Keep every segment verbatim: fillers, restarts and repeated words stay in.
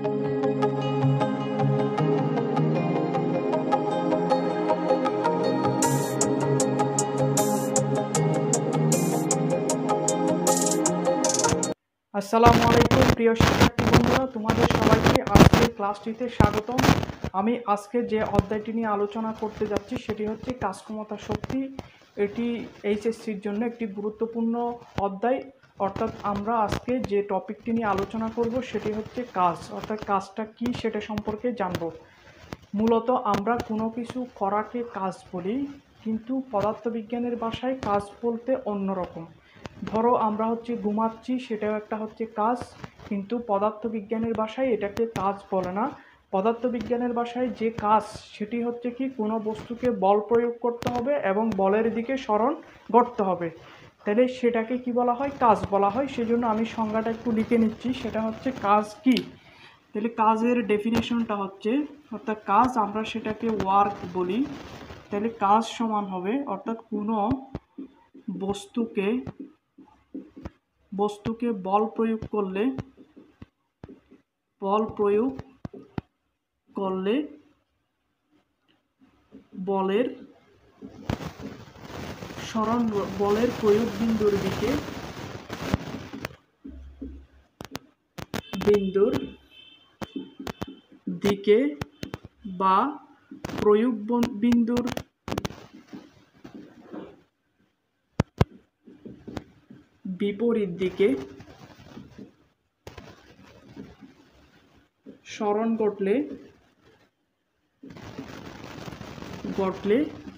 আসসালামু আলাইকুম প্রিয় শিক্ষার্থী বন্ধুরা, তোমাদের সবাইকে আজকের ক্লাসটিতে স্বাগতম। আমি আজকে যে অধ্যায়টি নিয়ে আলোচনা করতে যাচ্ছি সেটি হচ্ছে কাজ ক্ষমতা শক্তি। এটি এইচএসসির জন্য একটি গুরুত্বপূর্ণ অধ্যায়। অর্থাৎ আমরা আজকে যে টপিকটি নিয়ে আলোচনা করব সেটি হচ্ছে কাজ, অর্থাৎ কাজটা কি সেটা সম্পর্কে জানব। মূলত আমরা কোনো কিছু করাকে কাজ বলি, কিন্তু পদার্থবিজ্ঞানের ভাষায় কাজ বলতে অন্যরকম। ধরো আমরা হচ্ছে ঘুমাচ্ছি, সেটাও একটা হচ্ছে কাজ, কিন্তু পদার্থবিজ্ঞানের ভাষায় এটাকে কাজ বলে না। পদার্থবিজ্ঞানের ভাষায় যে কাজ সেটি হচ্ছে কি কোনো বস্তুকে বল প্রয়োগ করতে হবে এবং বলের দিকে সরণ করতে হবে, তাহলে সেটাকে কি বলা হয়? কাজ বলা হয়। সেজন্য আমি সংজ্ঞাটা একটু লিখে নিচ্ছি, সেটা হচ্ছে কাজ কি। তাহলে কাজের ডেফিনেশনটা হচ্ছে, অর্থাৎ কাজ আমরা সেটাকে ওয়ার্ক বলি। তাহলে কাজ সমান হবে, অর্থাৎ কোনো বস্তুকে বস্তুকে বল প্রয়োগ করলে বল প্রয়োগ করলে বলের সরণ বলের প্রয়োগ বিন্দুর দিকে বিন্দুর দিকে বা প্রয়োগ বিন্দুর বিপরীত দিকে সরণ ঘটলে ঘটলে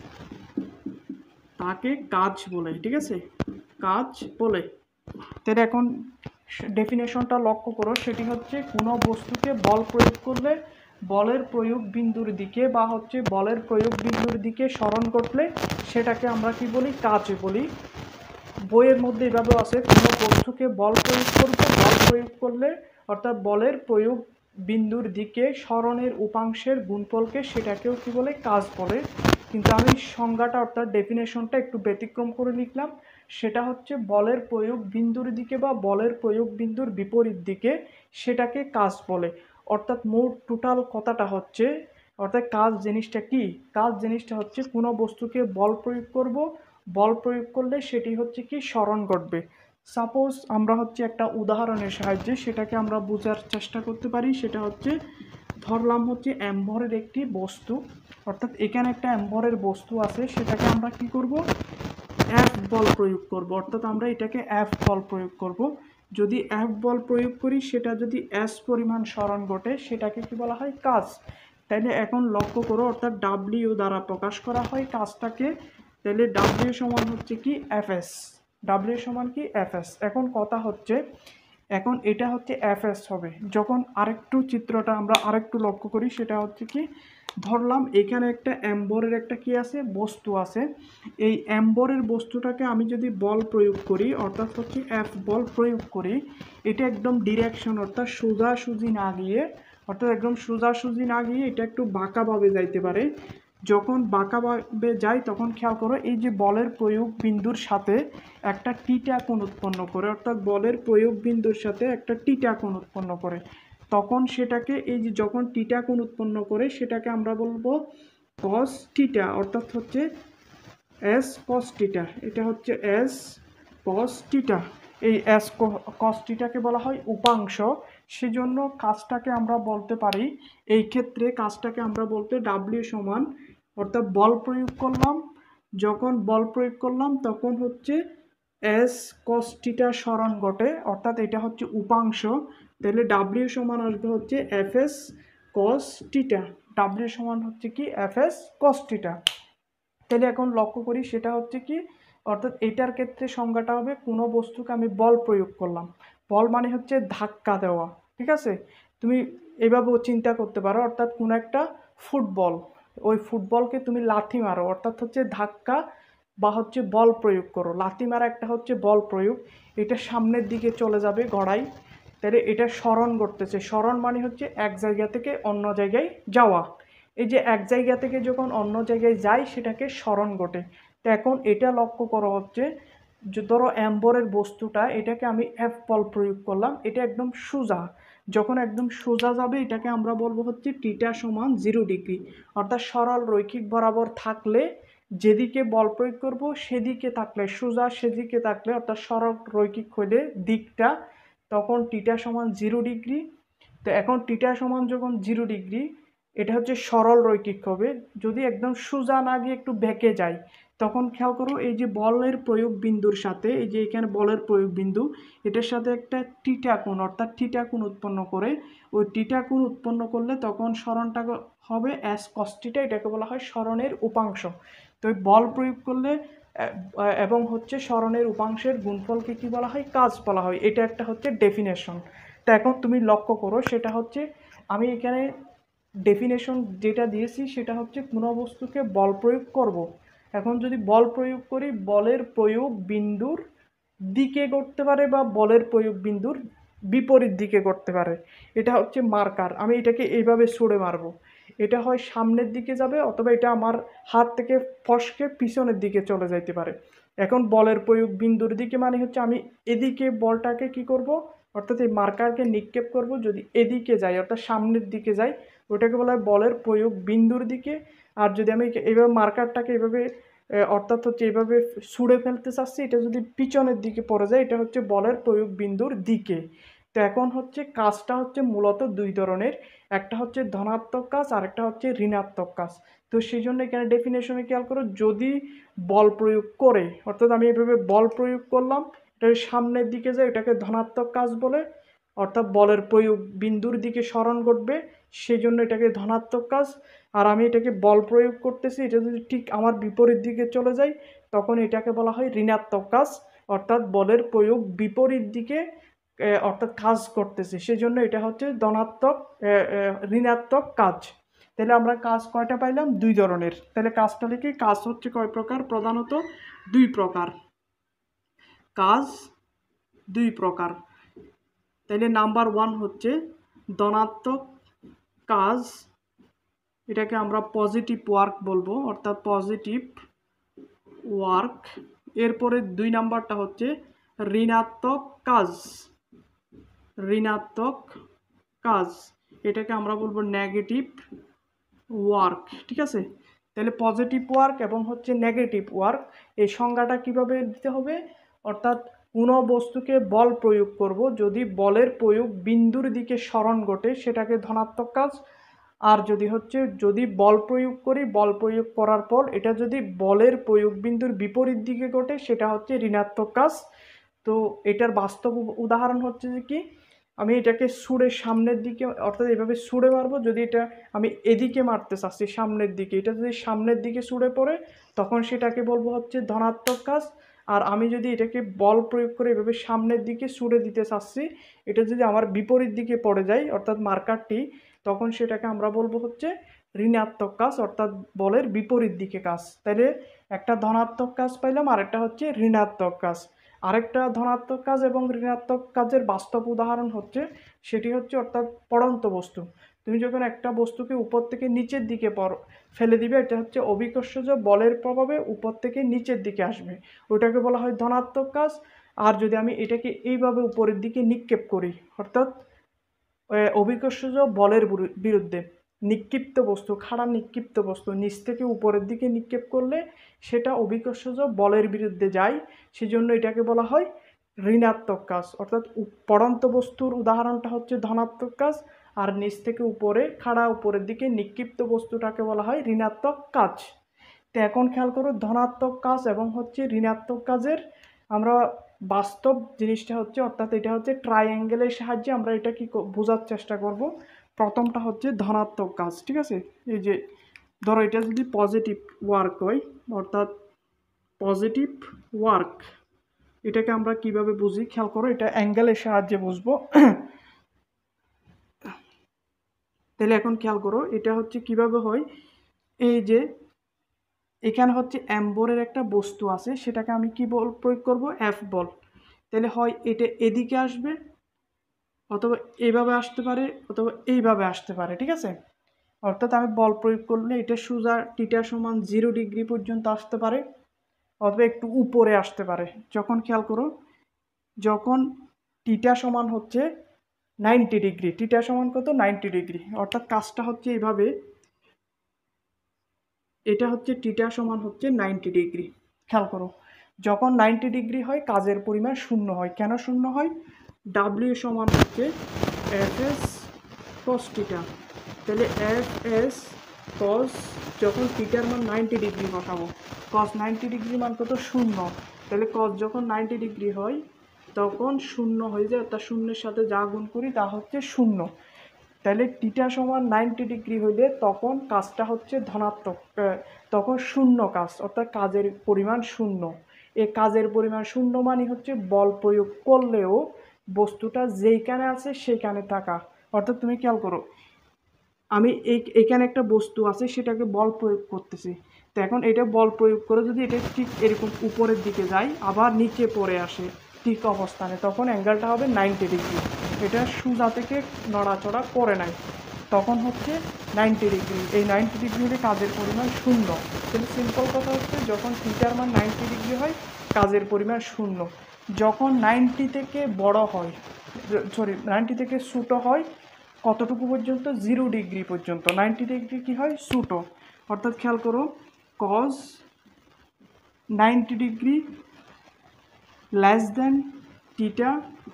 তাকে কাজ বলে। ঠিক আছে, কাজ বলে। তাহলে এখন ডেফিনেশনটা লক্ষ্য করো, সেটি হচ্ছে কোনো বস্তুকে বল প্রয়োগ করলে বলের প্রয়োগ বিন্দুর দিকে বা হচ্ছে বলের প্রয়োগ বিন্দুর দিকে সরণ ঘটলে সেটাকে আমরা কি বলি? কাজ বলি। বইয়ের মধ্যে এভাবে আছে, কোনো বস্তুকে বল প্রয়োগ করবে, বল প্রয়োগ করলে অর্থাৎ বলের প্রয়োগ বিন্দুর দিকে সরণের উপাংশের গুণফলকে সেটাকেও কি বলে? কাজ বলে। কিন্তু আমি সংজ্ঞাটা অর্থাৎ ডেফিনেশনটা একটু ব্যতিক্রম করে লিখলাম, সেটা হচ্ছে বলের প্রয়োগ বিন্দুর দিকে বা বলের প্রয়োগ বিন্দুর বিপরীত দিকে সেটাকে কাজ বলে। অর্থাৎ মোট টোটাল কথাটা হচ্ছে, অর্থাৎ কাজ জিনিসটা কি? কাজ জিনিসটা হচ্ছে কোনো বস্তুকে বল প্রয়োগ করব, বল প্রয়োগ করলে সেটি হচ্ছে কি? সরণ ঘটবে। সাপোজ আমরা হচ্ছে একটা উদাহরণের সাহায্যে সেটাকে আমরা বোঝার চেষ্টা করতে পারি। সেটা হচ্ছে, ধরলাম হচ্ছে অ্যাম্বরের একটি বস্তু, অর্থাৎ এখানে একটা অ্যাম্বরের বস্তু আছে, সেটাকে আমরা কি করব? এফ বল প্রয়োগ করব। অর্থাৎ আমরা এটাকে এফ বল প্রয়োগ করব। যদি এফ বল প্রয়োগ করি, সেটা যদি এস পরিমাণ সরণ ঘটে সেটাকে কি বলা হয়? কাজ। তাইলে এখন লক্ষ্য করো, অর্থাৎ ডাব্লিউ দ্বারা প্রকাশ করা হয় কাজটাকে। তাহলে ডাব্লিউ সমান হচ্ছে কি? F S. ডাব্লিউ সমান কি? F S. এখন কথা হচ্ছে, এখন এটা হচ্ছে এফ এস হবে যখন আরেকটু চিত্রটা আমরা আরেকটু লক্ষ্য করি। সেটা হচ্ছে কি, ধরলাম এখানে একটা অ্যাম্বরের একটা কি আছে? বস্তু আছে। এই অ্যাম্বরের বস্তুটাকে আমি যদি বল প্রয়োগ করি, অর্থাৎ হচ্ছে এফ বল প্রয়োগ করি, এটা একদম ডিরেকশন অর্থাৎ সোজাসুজি না গিয়ে অর্থাৎ একদম সোজাসুজি না গিয়ে এটা একটু বাঁকাভাবে যাইতে পারে। যখন বাঁকাভাবে যায় তখন খেয়াল করো, এই যে বলের প্রয়োগ বিন্দুর সাথে একটা টিটা কোণ উৎপন্ন করে, অর্থাৎ বলের প্রয়োগ বিন্দুর সাথে একটা টিটা কোণ উৎপন্ন করে, তখন সেটাকে এই যে যখন টিটা কোণ উৎপন্ন করে সেটাকে আমরা বলবো কস টিটা, অর্থাৎ হচ্ছে এস কস টিটা। এটা হচ্ছে এস কস টিটা। এই এস কস টিটাকে বলা হয় উপাংশ। সেজন্য কাজটাকে আমরা বলতে পারি, এই ক্ষেত্রে কাজটাকে আমরা বলতে ডাব্লিউ সমান, অর্থাৎ বল প্রয়োগ করলাম, যখন বল প্রয়োগ করলাম তখন হচ্ছে এস কস টিটা সরণ ঘটে, অর্থাৎ এটা হচ্ছে উপাংশ। তাহলে ডাব্লিউ সমান আসবে হচ্ছে এফ এস কস টিটা। ডাব্লিউ সমান হচ্ছে কি? এফ এস কস টিটা। তাহলে এখন লক্ষ্য করি, সেটা হচ্ছে কি, অর্থাৎ এটার ক্ষেত্রে সংজ্ঞাটা হবে কোনো বস্তুকে আমি বল প্রয়োগ করলাম। বল মানে হচ্ছে ধাক্কা দেওয়া। ঠিক আছে, তুমি এভাবেও চিন্তা করতে পারো, অর্থাৎ কোনো একটা ফুটবল, ওই ফুটবলকে তুমি লাথি মারো, অর্থাৎ হচ্ছে ধাক্কা বা হচ্ছে বল প্রয়োগ করো। লাথি মারা একটা হচ্ছে বল প্রয়োগ, এটা সামনের দিকে চলে যাবে গড়াই, তাহলে এটা সরণ করতেছে। সরণ মানে হচ্ছে এক জায়গা থেকে অন্য জায়গায় যাওয়া। এই যে এক জায়গা থেকে যখন অন্য জায়গায় যায় সেটাকে সরণ ঘটে। তো এখন এটা লক্ষ্য করা হচ্ছে, যে ধরো অ্যাম্বরের বস্তুটা, এটাকে আমি এফ বল প্রয়োগ করলাম, এটা একদম সোজা, যখন একদম সোজা যাবে এটাকে আমরা বলবো হচ্ছে টিটা সমান জিরো ডিগ্রি, অর্থাৎ সরল রৈখিক বরাবর থাকলে যেদিকে বল প্রয়োগ করব সেদিকে থাকলে, সোজা সেদিকে থাকলে অর্থাৎ সরল রৈখিক হলে দিকটা, তখন টিটা সমান জিরো ডিগ্রি। তো এখন টিটা সমান যখন জিরো ডিগ্রি, এটা হচ্ছে সরল রৈখিক হবে। যদি একদম সোজা না গিয়ে একটু বেঁকে যায়, তখন খেয়াল করো এই যে বলের প্রয়োগ বিন্দুর সাথে, এই যে এখানে বলের প্রয়োগ বিন্দু, এটার সাথে একটা টিটা কোণ অর্থাৎ টিটা কোণ উৎপন্ন করে, ওই টিটা কোণ উৎপন্ন করলে তখন সরণটা হবে অ্যাস কস টিটা, এটাকে বলা হয় সরণের উপাংশ। তো এই বল প্রয়োগ করলে এবং হচ্ছে সরণের উপাংশের গুণফলকে কি বলা হয়, কাজ বলা হয়। এটা একটা হচ্ছে ডেফিনেশন। তো এখন তুমি লক্ষ্য করো, সেটা হচ্ছে আমি এখানে ডেফিনেশন যেটা দিয়েছি সেটা হচ্ছে কোনো বস্তুকে বল প্রয়োগ করব। এখন যদি বল প্রয়োগ করি, বলের প্রয়োগ বিন্দুর দিকে করতে পারে বা বলের প্রয়োগ বিন্দুর বিপরীত দিকে করতে পারে। এটা হচ্ছে মার্কার। আমি এটাকে এইভাবে ছুঁড়ে মারবো, এটা হয় সামনের দিকে যাবে অথবা এটা আমার হাত থেকে ফসকে পিছনের দিকে চলে যাইতে পারে। এখন বলের প্রয়োগ বিন্দুর দিকে মানে হচ্ছে আমি এদিকে বলটাকে কি করব, অর্থাৎ এই মার্কারকে নিক্ষেপ করব। যদি এদিকে যাই অর্থাৎ সামনের দিকে যাই, ওটাকে বলা হয় বলের প্রয়োগ বিন্দুর দিকে। আর যদি আমি এইভাবে মার্কারটাকে এইভাবে অর্থাৎ হচ্ছে এইভাবে ছুঁড়ে ফেলতে চাচ্ছি, এটা যদি পিছনের দিকে পড়ে যায়, এটা হচ্ছে বলের প্রয়োগ বিন্দুর দিকে। তো এখন হচ্ছে কাজটা হচ্ছে মূলত দুই ধরনের, একটা হচ্ছে ধনাত্মক কাজ আর একটা হচ্ছে ঋণাত্মক কাজ। তো সেই জন্য এখানে ডেফিনেশনে খেয়াল করো, যদি বল প্রয়োগ করে অর্থাৎ আমি এভাবে বল প্রয়োগ করলাম, এটা সামনের দিকে যায়, এটাকে ধনাত্মক কাজ বলে, অর্থাৎ বলের প্রয়োগ বিন্দুর দিকে সরণ ঘটবে, সেই জন্য এটাকে ধনাত্মক কাজ। আর আমি এটাকে বল প্রয়োগ করতেছি, এটা যদি ঠিক আমার বিপরীত দিকে চলে যায়, তখন এটাকে বলা হয় ঋণাত্মক কাজ, অর্থাৎ বলের প্রয়োগ বিপরীত দিকে অর্থাৎ কাজ করতেছে, সেজন্য এটা হচ্ছে ধনাত্মক ঋণাত্মক কাজ। তাহলে আমরা কাজ কয়টা পাইলাম, দুই ধরনের। তাহলে কাজটা লিখি, কাজ হচ্ছে কয় প্রকার, প্রধানত দুই প্রকার, কাজ দুই প্রকার। তাহলে নাম্বার ওয়ান হচ্ছে ধনাত্মক কাজ, এটাকে আমরা পজিটিভ ওয়ার্ক বলবো, অর্থাৎ পজিটিভ ওয়ার্ক। এরপরে দুই নাম্বারটা হচ্ছে ঋণাত্মক কাজ, ঋণাত্মক কাজ, এটাকে আমরা বলবো নেগেটিভ ওয়ার্ক। ঠিক আছে, তাহলে পজিটিভ ওয়ার্ক এবং হচ্ছে নেগেটিভ ওয়ার্ক, এই সংজ্ঞাটা কিভাবে দিতে হবে, অর্থাৎ কোনো বস্তুকে বল প্রয়োগ করব, যদি বলের প্রয়োগ বিন্দুর দিকে সরণ ঘটে সেটাকে ধনাত্মক কাজ। আর যদি হচ্ছে যদি বল প্রয়োগ করি, বল প্রয়োগ করার পর এটা যদি বলের প্রয়োগ বিন্দুর বিপরীত দিকে ঘটে সেটা হচ্ছে ঋণাত্মক কাজ। তো এটার বাস্তব উদাহরণ হচ্ছে যে কি, আমি এটাকে ছুঁড়ে সামনের দিকে অর্থাৎ এভাবে ছুঁড়ে মারবো, যদি এটা আমি এদিকে মারতে চাচ্ছি সামনের দিকে, এটা যদি সামনের দিকে ছুঁড়ে পড়ে তখন সেটাকে বলবো হচ্ছে ধনাত্মক কাজ। আর আমি যদি এটাকে বল প্রয়োগ করে এভাবে সামনের দিকে ছুঁড়ে দিতে চাচ্ছি, এটা যদি আমার বিপরীত দিকে পড়ে যায় অর্থাৎ মার্কারটি, তখন সেটাকে আমরা বলবো হচ্ছে ঋণাত্মক কাজ, অর্থাৎ বলের বিপরীত দিকে কাজ। তাহলে একটা ধনাত্মক কাজ পাইলাম আর একটা হচ্ছে ঋণাত্মক কাজ। আরেকটা ধনাত্মক কাজ এবং ঋণাত্মক কাজের বাস্তব উদাহরণ হচ্ছে, সেটি হচ্ছে অর্থাৎ পড়ন্ত বস্তু। তুমি যখন একটা বস্তুকে উপর থেকে নিচের দিকে ফেলে দিবে, এটা হচ্ছে অভিকর্ষজ বলের প্রভাবে উপর থেকে নিচের দিকে আসবে, ওটাকে বলা হয় ধনাত্মক কাজ। আর যদি আমি এটাকে এইভাবে উপরের দিকে নিক্ষেপ করি, অর্থাৎ অভিকর্ষজ বলের বিরুদ্ধে নিক্ষিপ্ত বস্তু, খাড়া নিক্ষিপ্ত বস্তু নিচ থেকে উপরের দিকে নিক্ষেপ করলে সেটা অভিকর্ষজ বলের বিরুদ্ধে যায়, সেজন্য এটাকে বলা হয় ঋণাত্মক কাজ। অর্থাৎ পড়ন্ত বস্তুর উদাহরণটা হচ্ছে ধনাত্মক কাজ, আর নিচ থেকে উপরে খাড়া উপরের দিকে নিক্ষিপ্ত বস্তুটাকে বলা হয় ঋণাত্মক কাজ। তো এখন খেয়াল করো, ধনাত্মক কাজ এবং হচ্ছে ঋণাত্মক কাজের আমরা বাস্তব জিনিসটা হচ্ছে, অর্থাৎ এটা হচ্ছে ট্রাইঅ্যাঙ্গেলের সাহায্যে আমরা এটা কি বোঝার চেষ্টা করব। প্রথমটা হচ্ছে ধনাত্মক কাজ। ঠিক আছে, এই যে ধরো এটা যদি পজিটিভ ওয়ার্ক হয়, অর্থাৎ পজিটিভ ওয়ার্ক, এটাকে আমরা কিভাবে বুঝি খেয়াল করো, এটা অ্যাঙ্গেলের সাহায্যে বুঝবো। তাহলে এখন খেয়াল করো এটা হচ্ছে কিভাবে হয়, এই যে এখানে হচ্ছে এম্বরের একটা বস্তু আছে, সেটাকে আমি কি বল প্রয়োগ করব, এফ বল। তাহলে হয় এটা এদিকে আসবে অথবা এইভাবে আসতে পারে অথবা এইভাবে আসতে পারে। ঠিক আছে, অর্থাৎ আমি বল প্রয়োগ করলে এটা সোজা টিটা সমান জিরো ডিগ্রি পর্যন্ত আসতে পারে অথবা একটু উপরে আসতে পারে। যখন খেয়াল করো, যখন টিটা সমান হচ্ছে নাইনটি ডিগ্রি, টিটা সমান কত নাইনটি ডিগ্রি, অর্থাৎ কাজটা হচ্ছে এইভাবে, এটা হচ্ছে টিটা সমান হচ্ছে নাইনটি ডিগ্রি। খেয়াল করো, যখন নাইনটি ডিগ্রি হয় কাজের পরিমাণ শূন্য হয়। কেন শূন্য হয়? ডাব্লিউ সমান হচ্ছে এফ এস কস টিটা, তাহলে এফ এস কস, যখন টিটার মান নাইনটি ডিগ্রি বসাবো, কস নাইনটি ডিগ্রি মান কত শূন্য, তাহলে কস যখন নাইনটি ডিগ্রি হয় তখন শূন্য হয়ে যায়, অর্থাৎ শূন্যের সাথে যা গুণ করি তা হচ্ছে শূন্য। তাহলে টিটা সমান নাইনটি ডিগ্রি হইলে তখন কাজটা হচ্ছে ধনাত্মক, তখন শূন্য কাজ, অর্থাৎ কাজের পরিমাণ শূন্য। এই কাজের পরিমাণ শূন্য মানে হচ্ছে বল প্রয়োগ করলেও বস্তুটা যেইখানে আছে সেইখানে থাকা। অর্থাৎ তুমি খেয়াল করো, আমি এই এখানে একটা বস্তু আছে সেটাকে বল প্রয়োগ করতেছি, তো এখন এটা বল প্রয়োগ করে যদি এটা ঠিক এরকম উপরের দিকে যায় আবার নিচে পড়ে আসে ঠিক অবস্থানে, তখন অ্যাঙ্গেলটা হবে নাইনটি ডিগ্রি। এটা সোজা থেকে নড়াচড়া করে নাই, তখন হচ্ছে নাইনটি ডিগ্রি। এই নাইনটি ডিগ্রি হলে কাজের পরিমাণ শূন্য। কিন্তু সিম্পল কথা হচ্ছে যখন থিটার মান নাইনটি ডিগ্রি হয় কাজের পরিমাণ শূন্য। যখন নাইনটি থেকে বড় হয়, সরি নাইনটি থেকে ছোটো হয় কতটুকু পর্যন্ত? জিরো ডিগ্রি পর্যন্ত। নাইনটি ডিগ্রি কি হয়? ছোটো। অর্থাৎ খেয়াল করো, cos ninety degree less than theta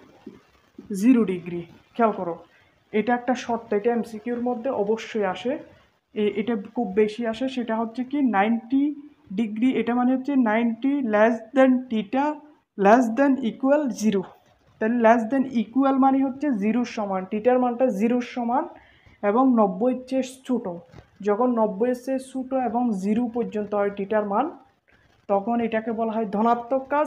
zero degree. খেয়াল করো, এটা একটা শর্ত, এটা এমসিকিউর মধ্যে অবশ্যই আসে, এটা খুব বেশি আসে। সেটা হচ্ছে কি নাইনটি ডিগ্রি, এটা মানে হচ্ছে ninety less than theta less than equal zero. তাহলে লেস দেন ইকুয়াল মানে হচ্ছে জিরোর সমান, টিটার মানটা জিরোর সমান এবং নব্বইয়ের চেয়ে ছোটো। যখন নব্বইয়ের চেয়ে ছোটো এবং জিরো পর্যন্ত হয় টিটার মান, তখন এটাকে বলা হয় ধনাত্মক কাজ।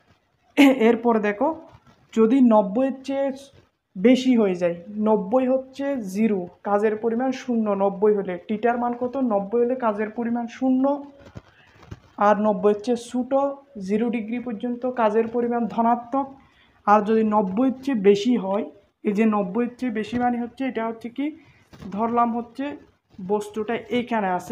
এরপরে দেখো, যদি নব্বইয়ের চেয়ে বেশি হয়ে যায়, নব্বই হচ্ছে জিরো, কাজের পরিমাণ শূন্য, নব্বই হলে টিটার মান কত? নব্বই হলে কাজের পরিমাণ শূন্য, আর নব্বইয়ের চেয়ে ছোটো জিরো ডিগ্রি পর্যন্ত কাজের পরিমাণ ধনাত্মক। আর যদি নব্বইয়ের চেয়ে বেশি হয়, এই যে নব্বইয়ের চেয়ে বেশি মানে হচ্ছে এটা হচ্ছে কি, ধরলাম হচ্ছে বস্তুটা এইখানে আছে,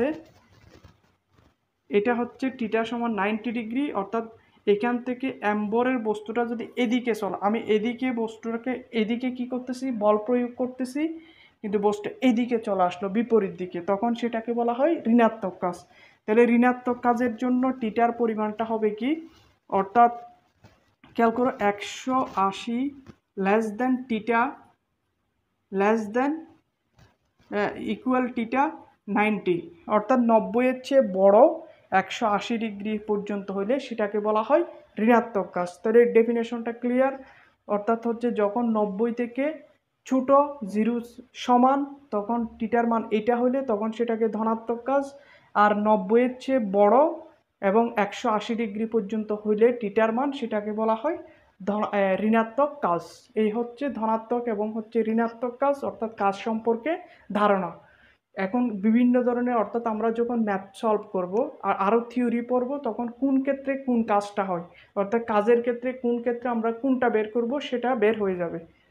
এটা হচ্ছে টিটা সমান নাইনটি ডিগ্রি, অর্থাৎ এখান থেকে অ্যাম্বরের বস্তুটা যদি এদিকে চলে, আমি এদিকে বস্তুটাকে এদিকে কি করতেছি? বল প্রয়োগ করতেছি, কিন্তু বস্তু এদিকে চলে আসলো বিপরীত দিকে, তখন সেটাকে বলা হয় ঋণাত্মক কাজ। তাহলে ঋণাত্মক কাজের জন্য টিটার পরিমাণটা হবে কি, অর্থাৎ খেয়াল করো, একশো আশি less than theta less than equal theta ninety, অর্থাৎ নব্বইয়ের চেয়ে বড় একশো আশি ডিগ্রি পর্যন্ত হলে সেটাকে বলা হয় ঋণাত্মক কাজ। তাহলে ডেফিনেশনটা ক্লিয়ার, অর্থাৎ হচ্ছে যখন নব্বই থেকে ছোটো জিরো সমান তখন টিটার মান এটা হলে তখন সেটাকে ধনাত্মক কাজ, আর নব্বইয়ের চেয়ে বড় এবং একশো আশি ডিগ্রি পর্যন্ত হইলে টিটার মান সেটাকে বলা হয় ঋণাত্মক কাজ। এই হচ্ছে ধনাত্মক এবং হচ্ছে ঋণাত্মক কাজ, অর্থাৎ কাজ সম্পর্কে ধারণা। এখন বিভিন্ন ধরনের, অর্থাৎ আমরা যখন ম্যাথ সলভ করব আর আরও থিওরি পড়ব, তখন কোন ক্ষেত্রে কোন কাজটা হয়, অর্থাৎ কাজের ক্ষেত্রে কোন ক্ষেত্রে আমরা কোনটা বের করব সেটা বের হয়ে যাবে।